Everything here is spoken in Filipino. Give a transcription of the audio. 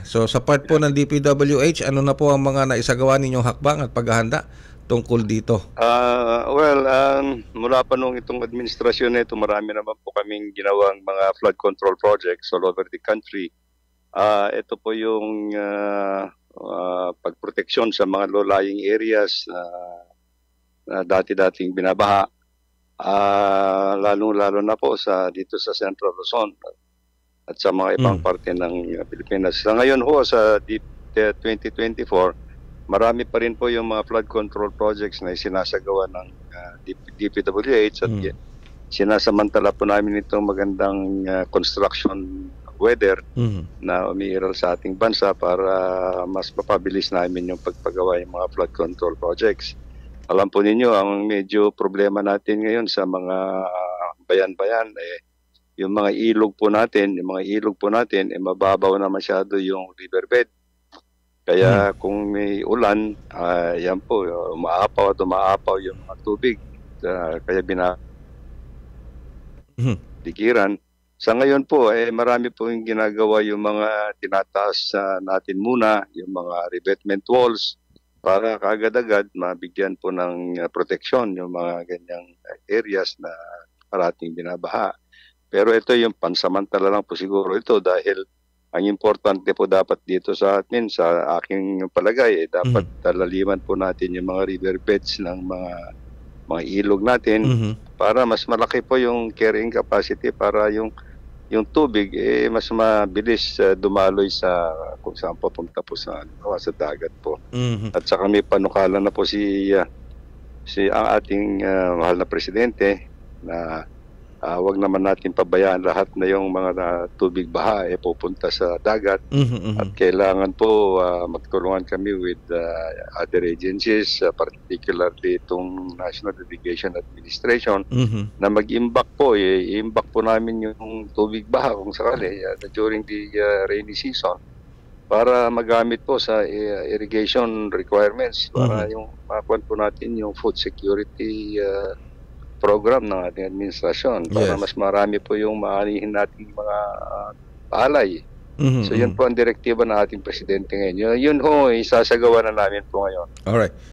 So sa part po ng DPWH, ano na po ang mga naisagawa ninyong hakbang at paghahanda tungkol dito? Mula pa nung itong administrasyon na ito, marami naman po kaming ginawang mga flood control projects all over the country. Ito po yung pagproteksyon sa mga low-lying areas na dati-dating binabaha, lalong-lalo na po dito sa Central Luzon at sa mga ibang parte ng Pilipinas. Sa ngayon ho, sa 2024, marami pa rin po yung mga flood control projects na sinasagawa ng DPWH at sinasamantala po namin itong magandang construction weather na umiiral sa ating bansa para mas mapabilis namin yung pagpagawa yung mga flood control projects. Alam po ninyo, ang medyo problema natin ngayon sa mga bayan-bayan, yung mga ilog po natin, mababaw na masyado yung riverbed. Kaya kung may ulan, yan po, umaapaw yung mga tubig. Kaya binadikiran. Sa ngayon po, marami po yung ginagawa yung mga tinataas natin muna, yung mga revetment walls, para kaagad-agad mabigyan po ng proteksyon yung mga ganyang areas na parating binabaha. Pero ito yung pansamantala lang po siguro ito dahil ang importante po dapat dito sa atin, sa aking palagay, dapat talaliman po natin yung mga riverbeds ng mga ilog natin para mas malaki po yung carrying capacity para yung tubig mas mabilis dumaloy sa kung saan papunta po sa dagat po. At saka may panukala na po si ang ating mahal na presidente na wag naman natin pabayaan lahat na yung mga tubig baha pupunta sa dagat at kailangan po magtulungan kami with other agencies, particularly itong National Irrigation Administration na mag-imbak po, i-imbak po namin yung tubig baha kung sakali during the rainy season para magamit po sa irrigation requirements para yung makuha po natin yung food security program ng ating administrasyon para mas marami po yung maanihin nating mga palay. So yun po ang direktiba ng ating presidente ngayon. Yun ho, isasagawa na namin po ngayon. Alright.